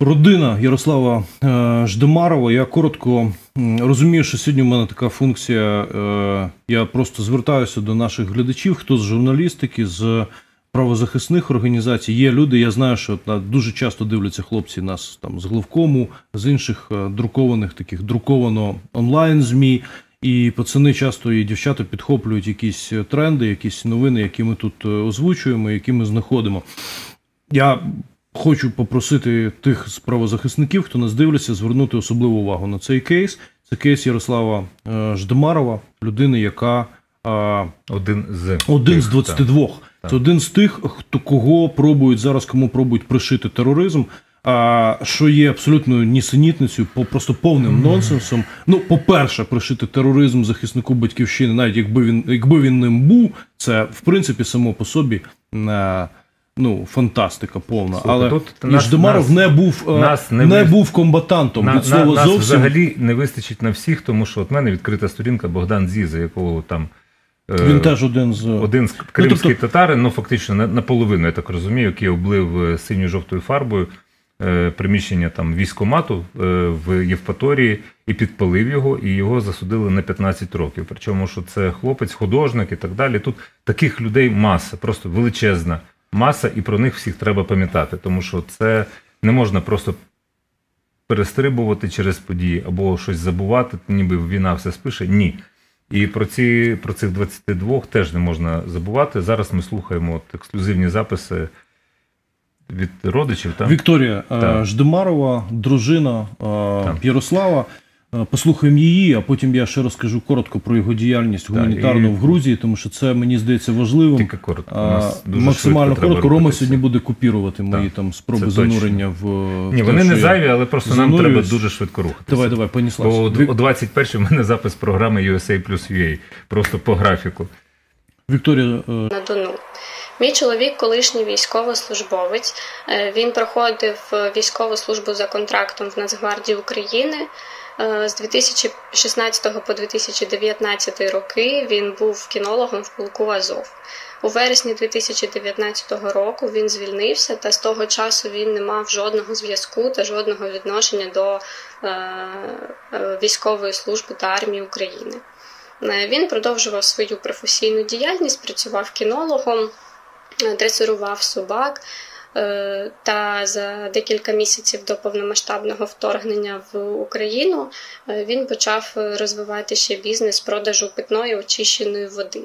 Родина Ярослава Ждемарова. Я коротко розумію, що сьогодні в мене така функція, я просто звертаюся до наших глядачів, хто з журналістики, з правозахисних організацій. Є люди, я знаю, що дуже часто дивляться хлопці нас там з Главкому, з інших друкованих, таких друковано онлайн-ЗМІ. І пацани часто і дівчата підхоплюють якісь тренди, якісь новини, які ми тут озвучуємо, які ми знаходимо. Я хочу попросити тих з правозахисників, хто нас дивиться, звернути особливу увагу на цей кейс. Це кейс Ярослава Ждемарова, людини, яка один з 22. Це один з тих, кого пробують зараз, кому пробують пришити тероризм, що є абсолютною нісенітницею, просто повним нонсенсом. Ну, по-перше, пришити тероризм захиснику Батьківщини, навіть якби він ним був, це, в принципі, само по собі фантастика повна. Слухай, але Ждемаров не був комбатантом. Нас взагалі не вистачить на всіх, тому що от в мене відкрита сторінка Богдан Зіза, якого там... Він теж один з кримський татарин, фактично наполовину, я так розумію, який облив синьо-жовтою фарбою приміщення там військкомату в Євпаторії і підпалив його, і його засудили на 15 років. Причому, що це хлопець, художник і так далі. Тут таких людей маса, просто величезна маса, і про них всіх треба пам'ятати, тому що це не можна просто перестрибувати через події або щось забувати, ніби війна все спише. Ні. І про цих 22 теж не можна забувати. Зараз ми слухаємо ексклюзивні записи від родичів. Вікторія Ждемарова, дружина Ярослава. Послухаємо її, а потім я ще розкажу коротко про його діяльність гуманітарну в Грузії, тому що це, мені здається, важливим. Тільки коротко. Максимально коротко. Рома сьогодні буде купірувати мої там спроби занурення в... Ні, вони не зайві, але просто нам треба дуже швидко рухатися. Давай, понеслася. О 21-й в мене запис програми USA плюс UA, просто по графіку. Вікторія... На Дону. Мій чоловік – колишній військовослужбовець. Він проходив військову службу за контрактом в Нацгвардії України. З 2016 по 2019 роки він був кінологом в полку Азов. У вересні 2019 року він звільнився, та з того часу він не мав жодного зв'язку та жодного відношення до військової служби та армії України. Він продовжував свою професійну діяльність, працював кінологом, дресирував собак, та за декілька місяців до повномасштабного вторгнення в Україну він почав розвивати ще бізнес продажу питної очищеної води.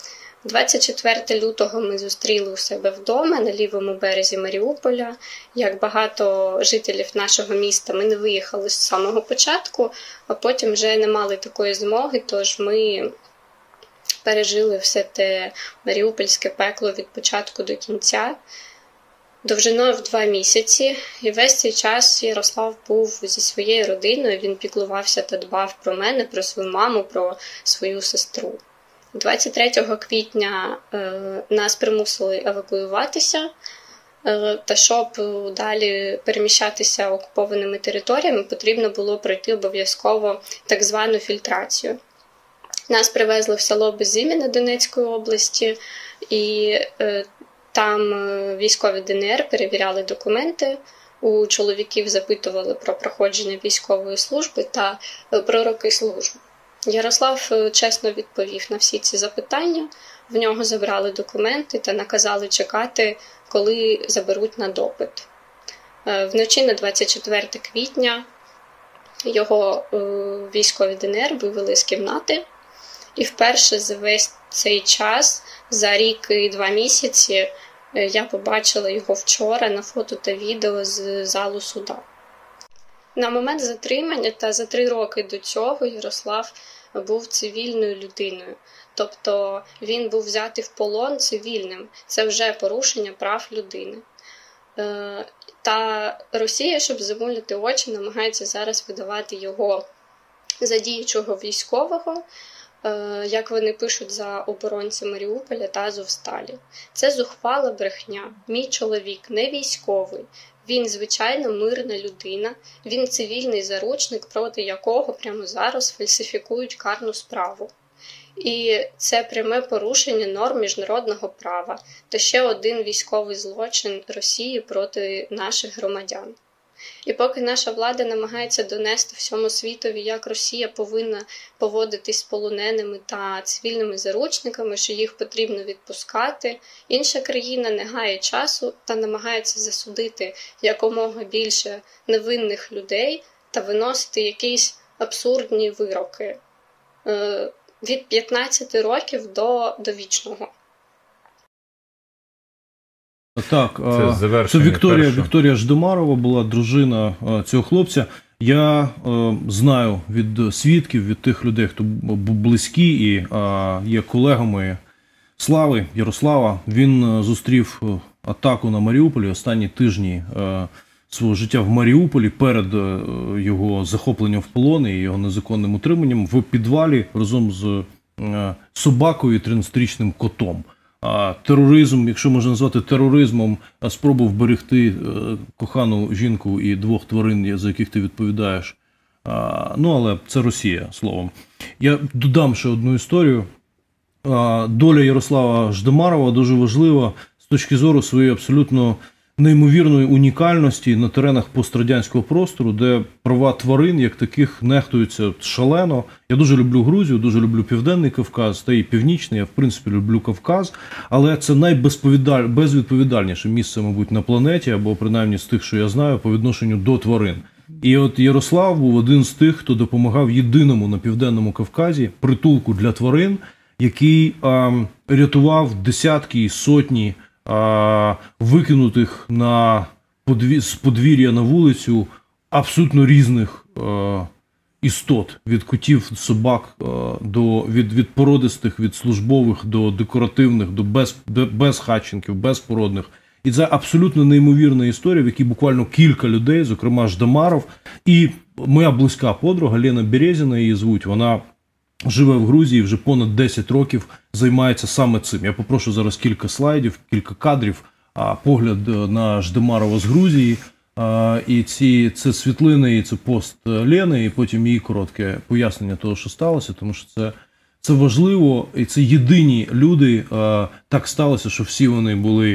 24 лютого ми зустріли у себе вдома на лівому березі Маріуполя. Як багато жителів нашого міста, ми не виїхали з самого початку, а потім вже не мали такої змоги, тож ми пережили все те маріупольське пекло від початку до кінця. Довжиною в 2 місяці, і весь цей час Ярослав був зі своєю родиною, він піклувався та дбав про мене, про свою маму, про свою сестру. 23 квітня нас примусили евакуюватися, та щоб далі переміщатися окупованими територіями, потрібно було пройти обов'язково так звану фільтрацію. Нас привезли в село Безім'я Донецької області, і там військові ДНР перевіряли документи, у чоловіків запитували про проходження військової служби та про роки служби. Ярослав чесно відповів на всі ці запитання, в нього забрали документи та наказали чекати, коли заберуть на допит. Вночі на 24 квітня його військові ДНР вивели з кімнати, і вперше за весь цей час, за рік і 2 місяці, я побачила його вчора на фото та відео з залу суда. На момент затримання та за 3 роки до цього Ярослав був цивільною людиною. Тобто він був взятий в полон цивільним. Це вже порушення прав людини. Та Росія, щоб замуляти очі, намагається зараз видавати його за діючого військового, як вони пишуть за оборонця Маріуполя та Азовсталі. Це зухвала брехня. Мій чоловік не військовий. Він звичайна мирна людина, він цивільний заручник, проти якого прямо зараз фальсифікують карну справу. І це пряме порушення норм міжнародного права та ще один військовий злочин Росії проти наших громадян. І поки наша влада намагається донести всьому світові, як Росія повинна поводитись з полоненими та цивільними заручниками, що їх потрібно відпускати, інша країна не гає часу та намагається засудити якомога більше невинних людей та виносити якісь абсурдні вироки від 15 років до довічного. Так, це завершення Вікторія Ждамарова була дружина цього хлопця. Я знаю від свідків, від тих людей, хто був близькі і є колегами Слави, Ярослава. Він зустрів атаку на Маріуполі останні тижні свого життя в Маріуполі перед його захопленням в полон і його незаконним утриманням в підвалі разом з собакою і 13-річним котом. Тероризм, якщо можна назвати тероризмом, спробу вберегти кохану жінку і двох тварин, за яких ти відповідаєш. Але це Росія, словом. Я додам ще одну історію. Доля Ярослава Ждамарова дуже важлива з точки зору своєї абсолютно неймовірної унікальності на теренах пострадянського простору, де права тварин, як таких, нехтуються шалено. Я дуже люблю Грузію, дуже люблю Південний Кавказ, та і Північний, я в принципі люблю Кавказ, але це найбезвідповідальніше місце, мабуть, на планеті, або принаймні з тих, що я знаю, по відношенню до тварин. І от Ярослав був один з тих, хто допомагав єдиному на Південному Кавказі притулку для тварин, який рятував десятки і сотні викинутих з подвір'я на вулицю абсолютно різних істот, від котів, собак, від породистих, від службових до декоративних, до безхатченків, безпородних. І це абсолютно неймовірна історія, в якій буквально кілька людей, зокрема Ждамаров, і моя близька подруга Лена Березіна, її звуть, вона живе в Грузії, вже понад 10 років займається саме цим. Я попрошу зараз кілька слайдів, кілька кадрів, погляд на Ждамарова з Грузії. І це світлини, і це пост Лени, і потім її коротке пояснення того, що сталося, тому що це важливо, і це єдині люди. Так сталося, що всі вони були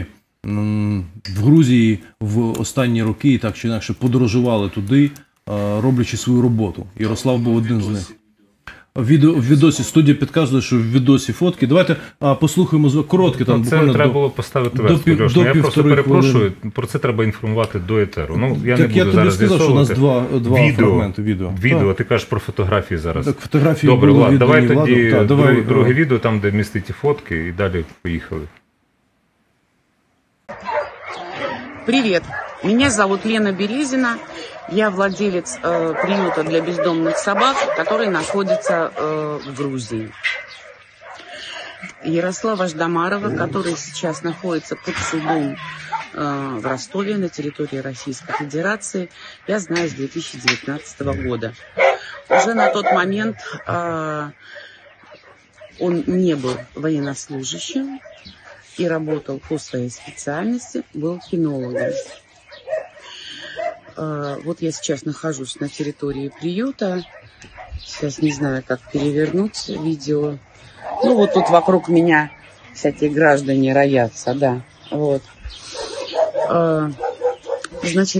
в Грузії в останні роки і так чи інакше подорожували туди, роблячи свою роботу. Ярослав був один з них. В відосі, студія підказує, що в відосі фотки. Давайте послухаємо коротке. Там це треба було поставити вес. Я просто перепрошую, про це треба інформувати до етеру. Я не буду зараз з'ясовувати. Що у нас два фрагменти відео. Відео, ти кажеш про фотографії зараз. Так, фотографії добре, були Влад, давай тоді друге відео. відео, там, де містить фотки, і далі поїхали. Привет, меня зовут Лена Березина, я владелец приюта для бездомных собак, который находится в Грузии. Ярослава Ждамарова, который сейчас находится под судом в Ростове на территории Российской Федерации, я знаю с 2019 года. Уже на тот момент он не был военнослужащим и работал по своей специальности, был кинологом. Вот я сейчас нахожусь на территории приюта. Сейчас не знаю, как перевернуть видео. Вот тут вокруг меня всякие граждане роятся, да. Вот. Значит,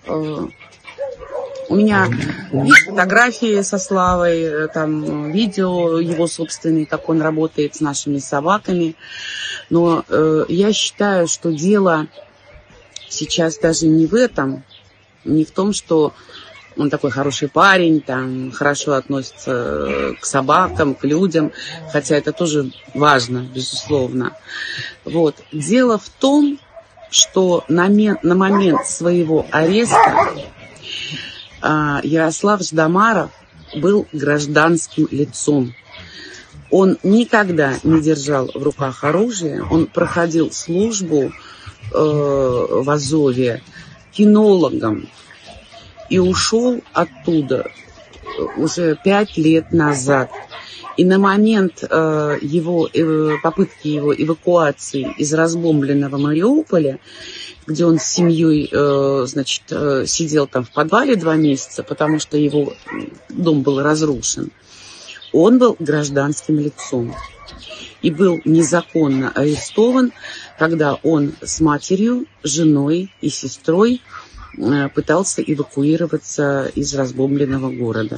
у меня есть фотографии со Славой, там видео его собственное, как он работает с нашими собаками. Но я считаю, что дело сейчас даже не в этом, не в том, что он такой хороший парень, там хорошо относится к собакам, к людям, хотя это тоже важно, безусловно. Вот. Дело в том, что на момент своего ареста Ярослав Ждамаров был гражданским лицом. Он никогда не держал в руках оружие, он проходил службу в Азове кинологом и ушел оттуда уже 5 лет назад. И на момент попытки его эвакуации из разбомбленного Мариуполя, где он с семьей, сидел там в подвале 2 месяца, потому что его дом был разрушен, он был гражданским лицом и был незаконно арестован, когда он с матерью, женой и сестрой пытался эвакуироваться из разбомбленного города.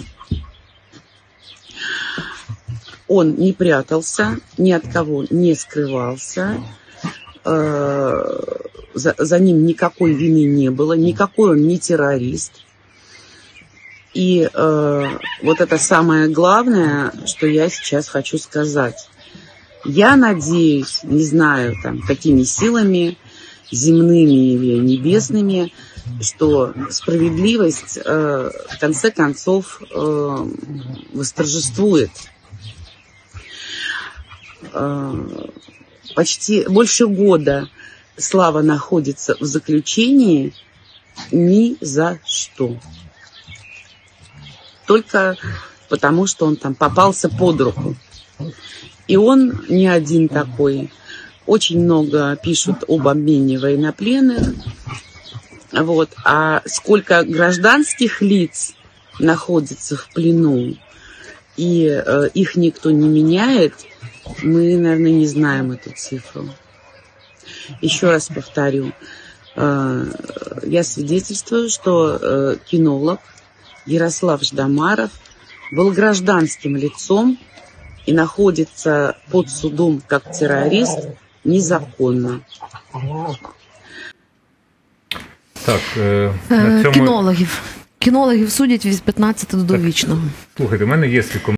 Он не прятался, ни от кого не скрывался, за ним никакой вины не было, никакой он не террорист. И вот это самое главное, что я сейчас хочу сказать. Я надеюсь, не знаю, там, какими силами, земными или небесными, что справедливость в конце концов восторжествует. Почти больше года Слава находится в заключении ни за что. Только потому, что он там попался под руку. И он не один такой. Очень много пишут об обмене военнопленных. Вот. А сколько гражданских лиц находится в плену, и их никто не меняет, мы, наверное, не знаем эту цифру. Еще раз повторю. Я свидетельствую, что кинолог Ярослав Ждамаров был гражданским лицом и находится под судом как террорист незаконно. Так, на цьому... Кінологів судять від 15 до довічного. Слухайте, у мене є свій коментар.